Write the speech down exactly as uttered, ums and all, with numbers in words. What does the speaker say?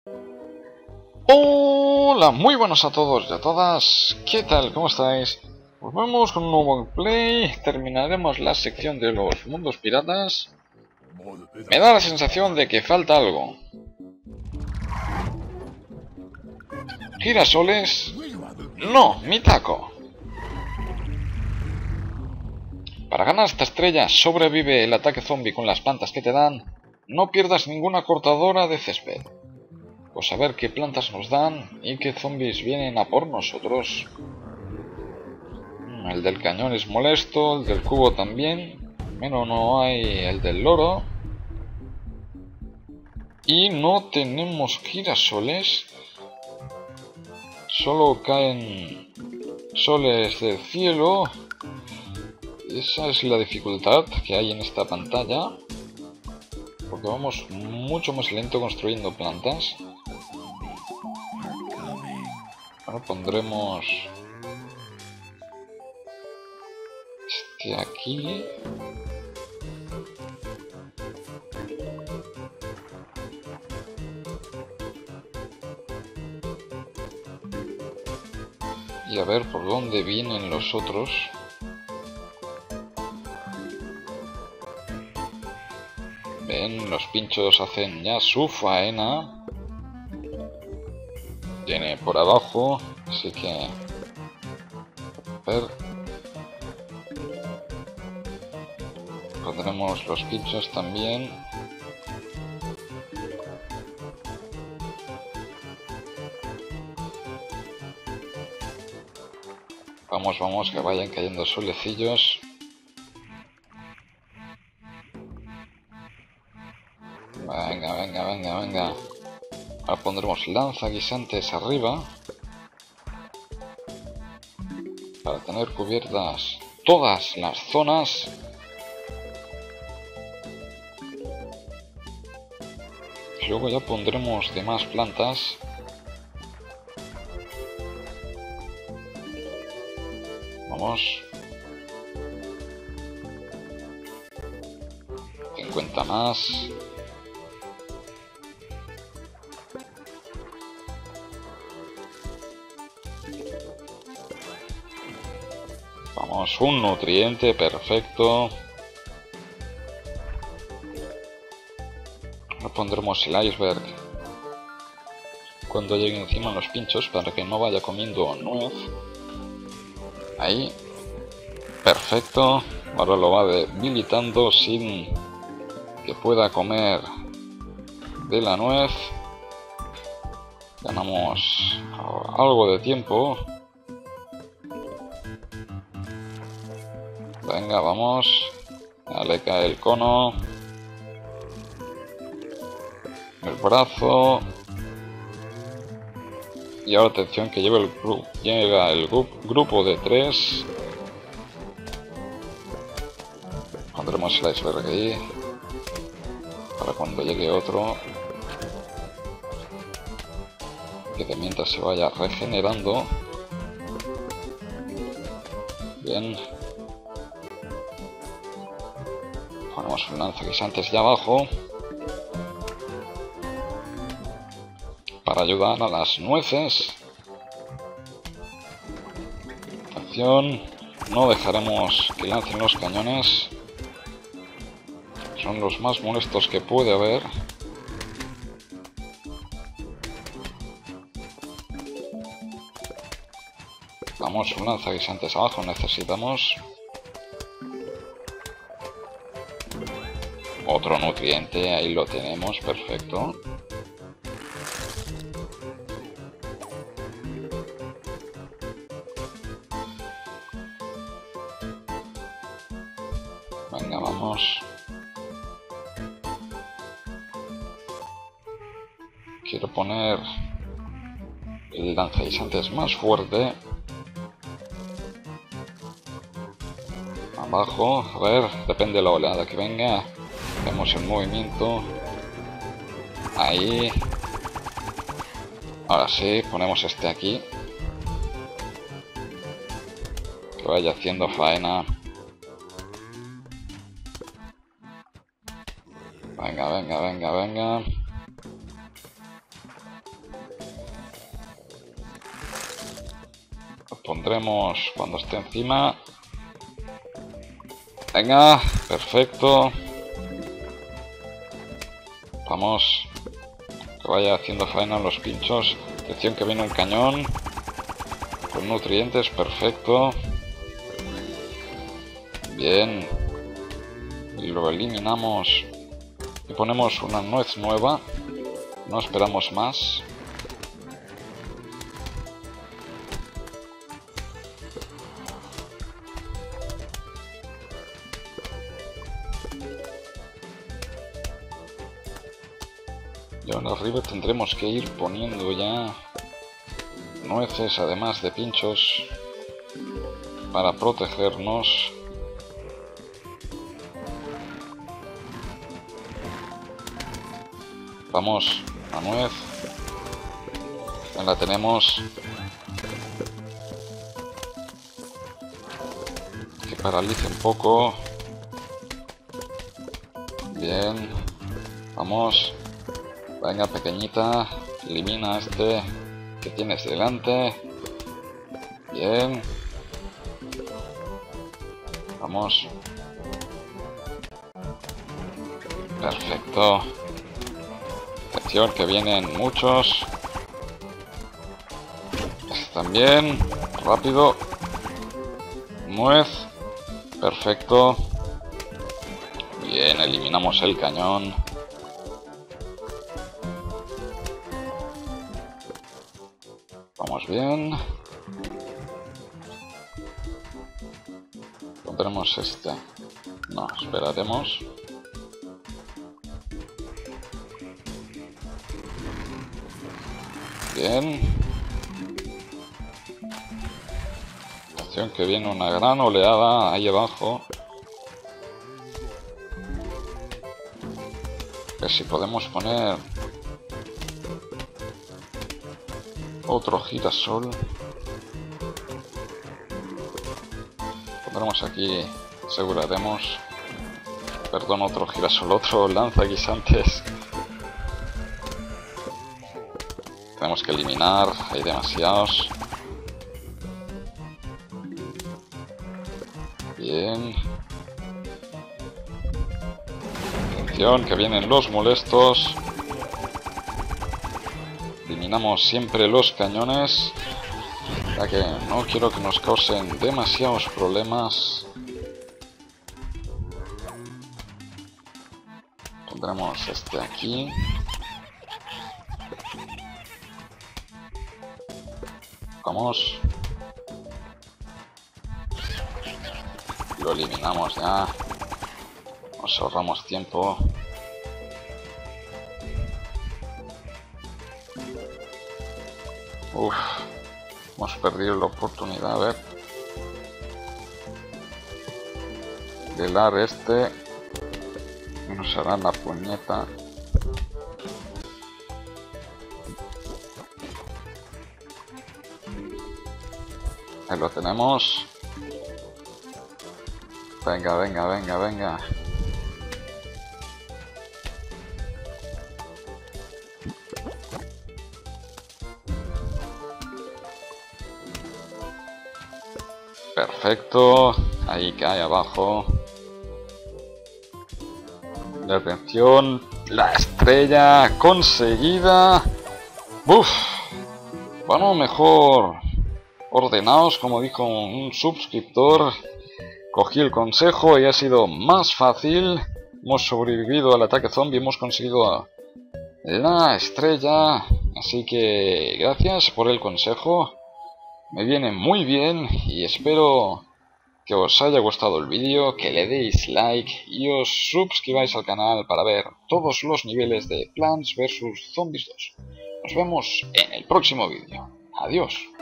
Hola, muy buenos a todos y a todas. ¿Qué tal? ¿Cómo estáis? Pues vamos con un nuevo gameplay. Terminaremos la sección de los mundos piratas. Me da la sensación de que falta algo. ¿Girasoles? No, mi taco. Para ganar esta estrella, sobrevive el ataque zombie con las plantas que te dan. No pierdas ninguna cortadora de césped. Pues a ver qué plantas nos dan y qué zombies vienen a por nosotros. El del cañón es molesto, el del cubo también. Pero no hay el del loro. Y no tenemos girasoles. Solo caen soles del cielo. Esa es la dificultad que hay en esta pantalla. Porque vamos mucho más lento construyendo plantas. Ahora pondremos este aquí. Y a ver por dónde vienen los otros. Ven, los pinchos hacen ya su faena. Viene por abajo, así que... A ver... Pondremos los pinchos también. Vamos, vamos, que vayan cayendo solecillos. Venga, venga, venga, venga. Ahora pondremos lanzaguisantes arriba. Para tener cubiertas todas las zonas. Y luego ya pondremos demás plantas. Vamos. cincuenta más. Vamos, un nutriente, perfecto. Ahora pondremos el iceberg cuando llegue encima los pinchos para que no vaya comiendo nuez. Ahí. Perfecto. Ahora lo va debilitando sin que pueda comer de la nuez. Ganamos algo de tiempo. Venga, vamos. Ya le cae el cono. El brazo. Y ahora atención que lleva el grupo. Llega el gru grupo de tres. Pondremos el iceberg ahí. Para cuando llegue otro. Que de mientras se vaya regenerando. Bien. Ponemos un lanzaguisantes ya abajo. Para ayudar a las nueces. Atención. No dejaremos que lancen los cañones. Son los más molestos que puede haber. Vamos, un lanzaguisantes abajo necesitamos. Otro nutriente, ahí lo tenemos, perfecto. Venga, vamos. Quiero poner el lanzaguisantes más fuerte. Abajo, a ver, depende de la oleada que venga. Vemos el movimiento. Ahí. Ahora sí, ponemos este aquí. Que vaya haciendo faena. Venga, venga, venga, venga. encontremos cuando esté encima. Venga, perfecto. Vamos, que vaya haciendo faena los pinchos. Atención que viene un cañón con nutrientes, perfecto. Bien. Y lo eliminamos y ponemos una nuez nueva. No esperamos más. Y ahora arriba tendremos que ir poniendo ya nueces, además de pinchos, para protegernos. Vamos, la nuez. Ya la tenemos. Que paralice un poco. Bien. Vamos. Venga, pequeñita. Elimina a este que tienes delante. Bien. Vamos. Perfecto. Atención que vienen muchos. También. Rápido. Nuez. Perfecto. Bien, eliminamos el cañón. Vamos bien. Pondremos este. No, esperaremos. Bien. Atención que viene una gran oleada ahí abajo. A ver si podemos poner otro girasol. Pondremos aquí, aseguraremos. Perdón, otro girasol, otro lanzaguisantes. Tenemos que eliminar, hay demasiados. Bien. Atención, que vienen los molestos. Eliminamos siempre los cañones, ya que no quiero que nos causen demasiados problemas. Pondremos este aquí. Vamos. Lo eliminamos ya. Nos ahorramos tiempo. Uf, hemos perdido la oportunidad, a ver. De helar este. Nos hará la puñeta. Ahí lo tenemos. Venga, venga, venga, venga. Perfecto. Ahí cae abajo. Y atención. La estrella conseguida. Uf. Bueno, mejor ordenaos, como dijo un suscriptor. Cogí el consejo y ha sido más fácil. Hemos sobrevivido al ataque zombie, hemos conseguido la estrella. Así que gracias por el consejo. Me viene muy bien y espero que os haya gustado el vídeo, que le deis like y os suscribáis al canal para ver todos los niveles de Plants versus. Zombies dos. Nos vemos en el próximo vídeo. Adiós.